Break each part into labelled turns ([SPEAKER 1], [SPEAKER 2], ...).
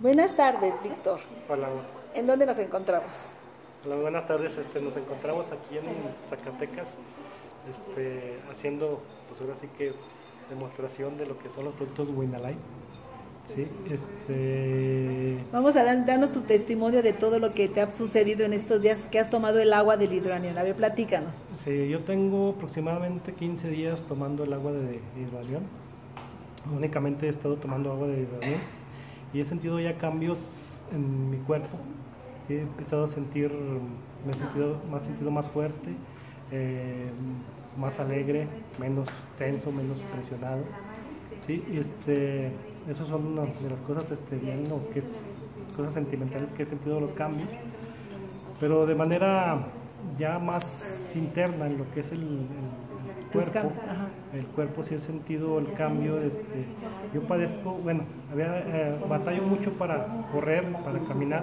[SPEAKER 1] Buenas tardes, Víctor.
[SPEAKER 2] Hola.
[SPEAKER 1] ¿En dónde nos encontramos?
[SPEAKER 2] Hola, buenas tardes. Nos encontramos aquí en Zacatecas, haciendo, pues ahora sí que demostración de lo que son los productos Winalight. Sí,
[SPEAKER 1] Vamos a darnos tu testimonio de todo lo que te ha sucedido en estos días que has tomado el agua del hidroanión. A ver, platícanos.
[SPEAKER 2] Sí, yo tengo aproximadamente 15 días tomando el agua de hidroanión. Únicamente he estado tomando agua de hidroanión y he sentido ya cambios en mi cuerpo. Sí, he empezado a sentir, me he sentido más fuerte, más alegre, menos tenso, menos presionado. Sí, esas son una de las cosas bien, o que es, cosas sentimentales que he sentido los cambios, pero de manera ya más interna en lo que es el cuerpo. El cuerpo sí he sentido el cambio. Yo padezco, bueno, batallo mucho para correr, para caminar.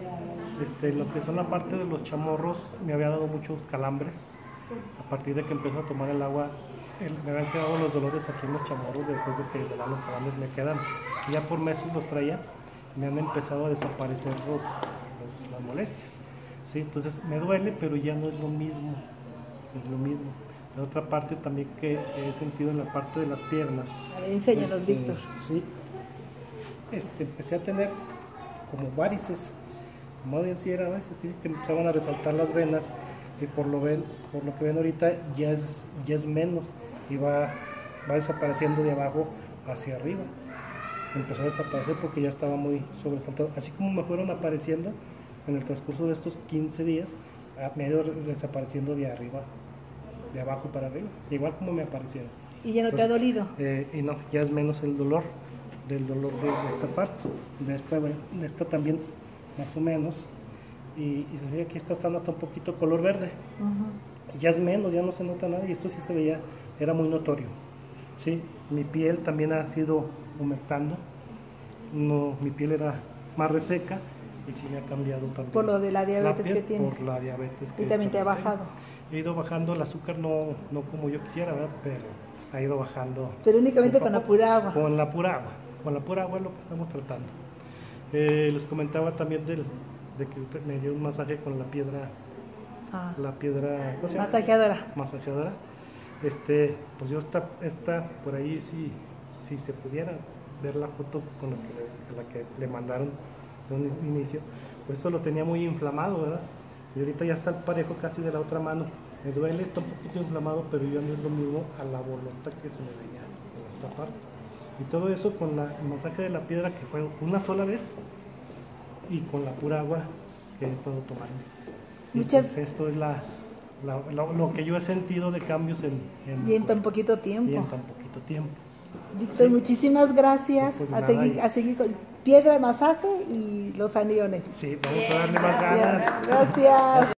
[SPEAKER 2] Lo que son la parte de los chamorros me había dado muchos calambres. A partir de que empezó a tomar el agua, me habían quedado los dolores aquí en los chamorros. Después de que los calambres me quedan, ya por meses los traía, me han empezado a desaparecer las molestias. ¿Sí? Entonces me duele, pero ya no es lo mismo. Es lo mismo. La otra parte también que he sentido en la parte de las piernas.
[SPEAKER 1] A ver, enséñanos, Víctor.
[SPEAKER 2] Sí. Empecé a tener como varices, como de encierra, que empezaban a resaltar las venas, y por lo que ven ahorita ya es menos, y va desapareciendo de abajo hacia arriba. Empezó a desaparecer porque ya estaba muy sobresaltado. Así como me fueron apareciendo en el transcurso de estos 15 días, me ha ido desapareciendo de arriba, de abajo para arriba, igual como me aparecieron.
[SPEAKER 1] ¿Y ya no te ha dolido?
[SPEAKER 2] Y no, ya es menos el dolor, de esta parte, de esta también más o menos, y se ve que esta está hasta un poquito color verde. Ya es menos, ya no se nota nada, y esto sí se veía, era muy notorio. Sí, mi piel también ha sido aumentando, mi piel era más reseca, y sí me ha cambiado también.
[SPEAKER 1] Por lo de la diabetes que tienes.
[SPEAKER 2] Por la diabetes.
[SPEAKER 1] Y también te ha bajado.
[SPEAKER 2] He ido bajando el azúcar, no como yo quisiera, ¿verdad? Pero ha ido bajando.
[SPEAKER 1] Pero únicamente con la pura agua.
[SPEAKER 2] Con la pura agua es lo que estamos tratando. Les comentaba también de que me dio un masaje con la piedra. La piedra, ¿cómo se llama? Masajeadora. Pues yo está por ahí, si se pudiera ver la foto con la que le mandaron de un inicio, pues esto lo tenía muy inflamado, ¿verdad? Y ahorita ya está el parejo casi de la otra mano. Me duele, está un poquito inflamado, pero ya no es lo mismo a la bolota que se me veía en esta parte. Y todo eso con el masaje de la piedra, que fue una sola vez, y con la pura agua que puedo tomar. Entonces, esto es lo que yo he sentido de cambios
[SPEAKER 1] y en tan poquito tiempo.
[SPEAKER 2] Sí.
[SPEAKER 1] Víctor, muchísimas gracias.
[SPEAKER 2] Pues
[SPEAKER 1] a seguir con piedra, masaje y los aniones.
[SPEAKER 2] Sí, vamos a darle más ganas.
[SPEAKER 1] Gracias.